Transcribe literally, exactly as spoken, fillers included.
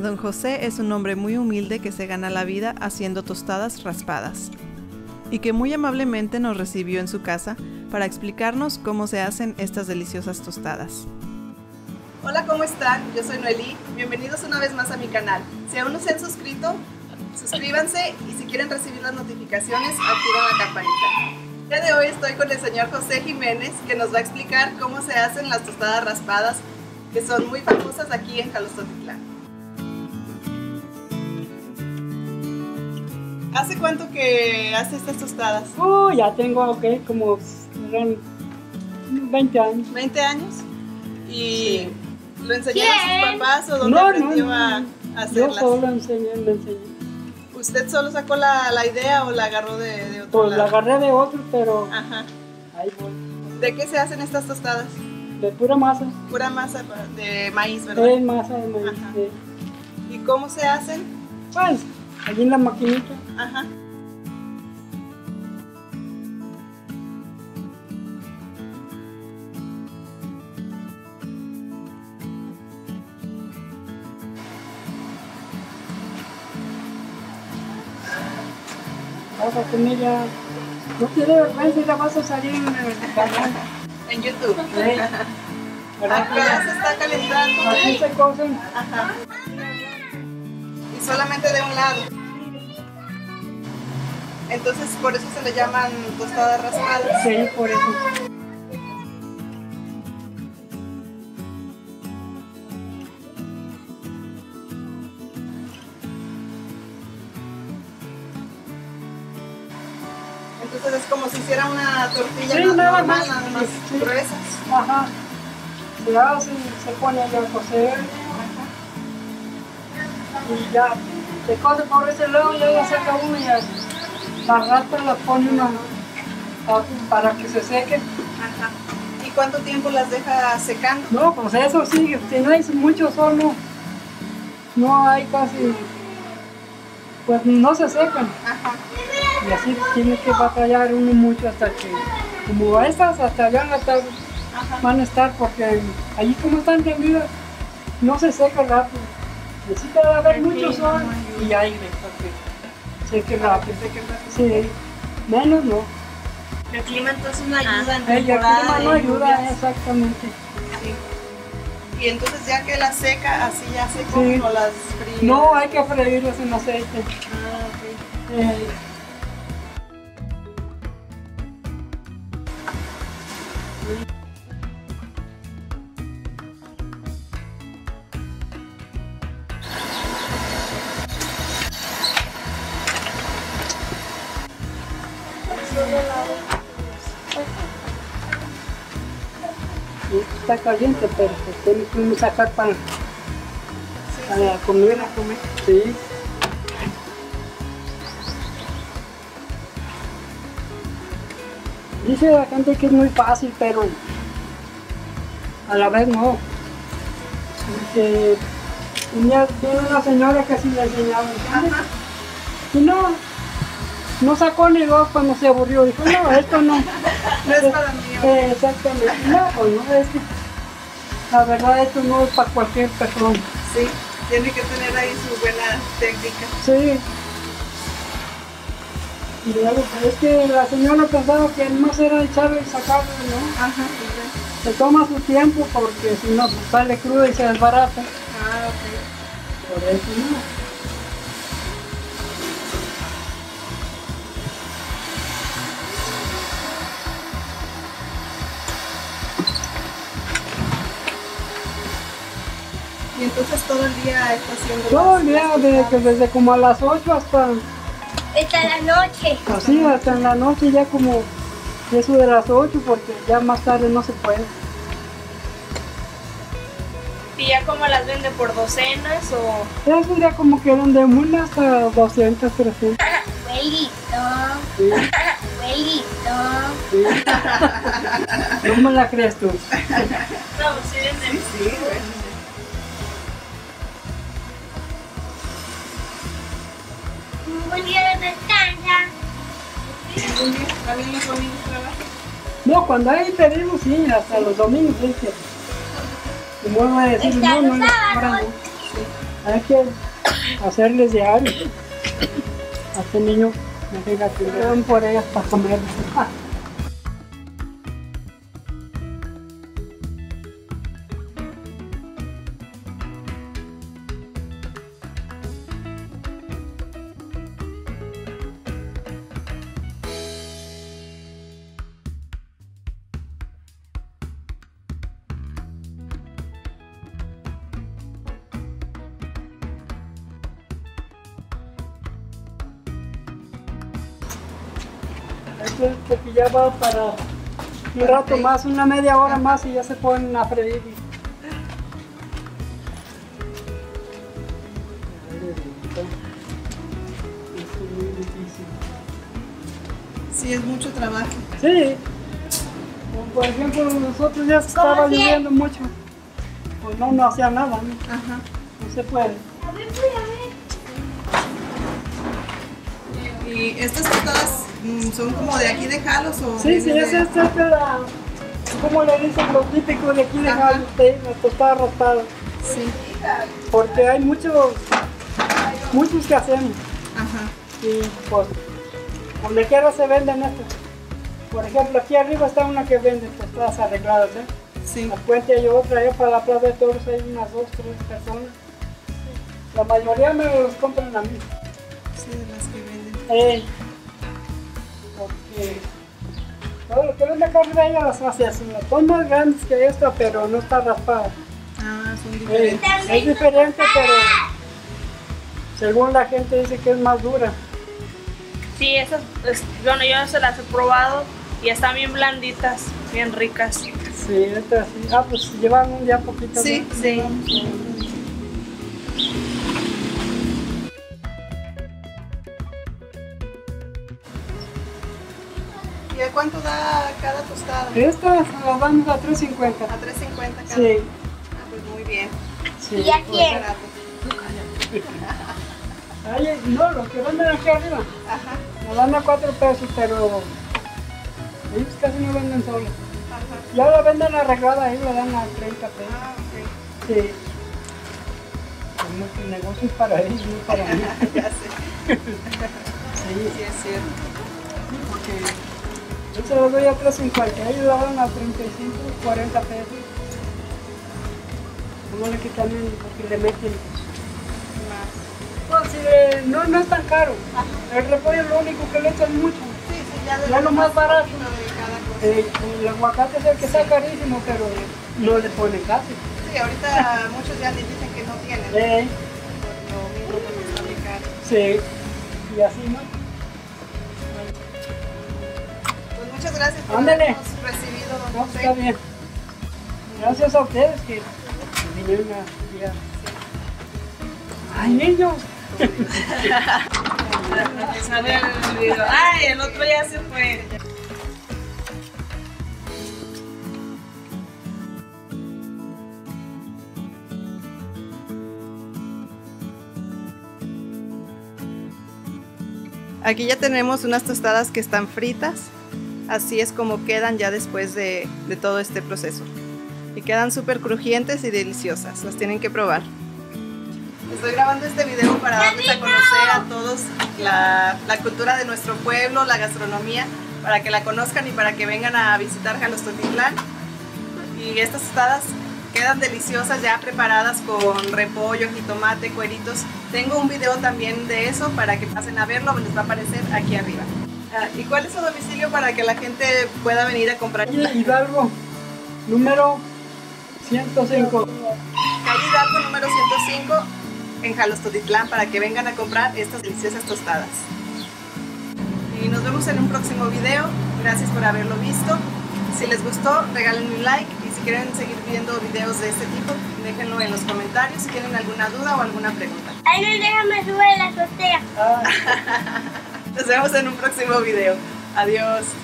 Don José es un hombre muy humilde que se gana la vida haciendo tostadas raspadas y que muy amablemente nos recibió en su casa para explicarnos cómo se hacen estas deliciosas tostadas. Hola, ¿cómo están? Yo soy Noelí. Bienvenidos una vez más a mi canal. Si aún no se han suscrito, suscríbanse y si quieren recibir las notificaciones, activen la campanita. El día de hoy estoy con el señor José Jiménez, que nos va a explicar cómo se hacen las tostadas raspadas, que son muy famosas aquí en Jalostotitlán. ¿Hace cuánto que hace estas tostadas? Oh, ya tengo, ok, como veinte años. ¿veinte años? ¿Y sí. lo enseñaron a sus papás o dónde no, aprendió no, no. a hacerlas? Yo solo enseñé, me enseñé. ¿Usted solo sacó la, la idea o la agarró de, de otro Pues lado? la agarré de otro, pero Ajá. ahí voy. ¿De qué se hacen estas tostadas? De pura masa. Pura masa de maíz, ¿verdad? Es masa de maíz, sí. ¿Y cómo se hacen? Pues, allí en la maquinita. Ajá. Vas a tener ya... No tiene vergüenza, ya vas a salir en el canal. En YouTube. Sí. Acá se está calentando. Aquí se cocen. Ajá. Y solamente de un lado. Entonces por eso se le llaman tostadas raspadas. Sí, por eso. Entonces es como si hiciera una tortilla Sí, más nada normal, más. nada más Sí. gruesas. Ajá. Se hace, se pone a cocer. Y ya se cose por ese lado y ya saca uno y la rata la pone una para que se seque. Ajá. ¿Y cuánto tiempo las deja secando? No, pues eso sí, si no hay mucho sol, no, no hay casi, pues no se secan. Ajá. Y así tiene que batallar uno mucho hasta que, como estas, hasta allá en la tarde van a estar, porque allí como están tendidas, no se seca rápido. Necesita haber mucho sol y aire para que seque rápido. Sí, menos no. El clima entonces no ayuda en El clima temporada no de ayuda, lluvias. exactamente. Sí. Y entonces ya que las seca, así ya se comen Sí. o las frías. No, hay que freírlas en aceite. Ah, ok. Eh, Está caliente, pero pues tiene que uno sacar para, Sí, para sí. la comida. Para comer. Sí. Dice la gente que es muy fácil, pero a la vez no. Porque tenía, tiene una señora que así le enseñaba, ¿entiendes? Ajá. Y no, no sacó ni dos cuando se aburrió. Dijo, no, esto no. No es para mí. Eh, exactamente. No, pues no, es que la verdad esto no es para cualquier persona. Sí, tiene que tener ahí su buena técnica. Sí. Y luego, pues, es que la señora pensaba que no era echarlo y sacarlo, ¿no? Ajá. Se toma su tiempo porque si no, pues, sale crudo y se desbarata. Ah, ok. Por eso no. Y entonces todo el día está haciendo Todo las- el día, las desde, que tostadas. desde como a las ocho hasta Hasta la noche. así, hasta en la noche ya como eso de las ocho porque ya más tarde no se puede. ¿Y ya como las vende por docenas o...? Eso ya como que eran de una hasta doscientas, trescientas. Abuelito, Sí, abuelito. sí. ¿Cómo la crees tú? No, sí venden. Sí, bueno. Un buen día de descansa. ¿Algún día? ¿También los domingos trabajan? No, cuando hay pedidos, sí, hasta los domingos, sí, que... Y vuelvo a decir, Hasta no, no, los no, ahora sábados. no. Hay que hacerles diario. A este niño me diga que le dan por ellas para comer. Esto es porque ya va para un rato más, una media hora más y ya se ponen a freír. Esto es muy difícil. Sí, es mucho trabajo. Sí, como por ejemplo nosotros ya estaba lloviendo mucho, pues no, no hacía nada, ¿no? Ajá. No se puede. ¿Y estas tostadas mm, son como de aquí de Jalos o...? Sí, sí, vienen es de- esta es la, como le dicen, lo típico de aquí de Ajá. Jalos, sí, la tostada raspada. Sí. Porque hay muchos, muchos que hacemos. Ajá. Y pues, donde quiera se venden estas. Por ejemplo, aquí arriba está una que vende tostadas arregladas, ¿eh? Sí. La puente hay otra, allá para la Plaza de Toros hay unas dos, tres personas. La mayoría me los compran a mí. Sí, de las que venden. Eh, porque todo lo que vende acá arriba ella las hace así. Son más grandes que esta, pero no está raspada. Ah, son Eh, diferentes. es diferente, pero según la gente dice que es más dura. Sí, esas, es- bueno, yo se las he probado y están bien blanditas, bien ricas. Sí, esta sí. Ah, pues llevan un día poquito. Sí, ¿no? Sí. ¿Y a cuánto da cada tostada? Estas las damos a tres cincuenta. A tres cincuenta cada. Sí, Ah, pues muy bien. sí. ¿Y a Muy quién? barato. Ay, no, los que venden aquí arriba, Ajá. nos dan a cuatro pesos, pero ellos casi no venden solos. Ajá. Ya la venden arreglada, ahí la dan a treinta pesos. Ah, ok. Sí. Como que el negocio es para ellos, no para mí. Ya sé. Sí, Sí, es cierto. porque yo se los doy a tres cincuenta, ellos la dan a treinta y cinco, cuarenta pesos. Como le quitan el- porque le meten. Más. Pues sí, eh, no, no es tan caro. El repollo es lo único que le echan mucho. Sí, sí, ya de Ya lo más barato. poquito de cada cosa. Eh, el aguacate es el que está carísimo, pero no le ponen casi. Sí, ahorita muchos ya les dicen que no tienen. Eh, Por lo mismo porque está muy caro. sí, y así no. Pues muchas gracias por Ándale. habernos recibido, don No, José. está bien. Gracias a ustedes que vinieron a día. ¡Ay, niños! Ay, el otro ya se fue. Aquí ya tenemos unas tostadas que están fritas. Así es como quedan ya después de, de todo este proceso. Y quedan súper crujientes y deliciosas. Las tienen que probar. Estoy grabando este video para darles a conocer a todos la, la cultura de nuestro pueblo, la gastronomía, para que la conozcan y para que vengan a visitar Jalostotitlán. Y estas tostadas quedan deliciosas ya preparadas con repollo, jitomate, cueritos. Tengo un video también de eso para que pasen a verlo, les va a aparecer aquí arriba. Ah, ¿y cuál es su domicilio para que la gente pueda venir a comprar? Calle Hidalgo, número ciento cinco. Calle Hidalgo número ciento cinco en Jalostotitlán para que vengan a comprar estas deliciosas tostadas. Y nos vemos en un próximo video. Gracias por haberlo visto. Si les gustó, regálenme un like y si quieren seguir viendo videos de este tipo, déjenlo en los comentarios si tienen alguna duda o alguna pregunta. Ay, no, déjame subir la azotea. Ah. Nos vemos en un próximo video. Adiós.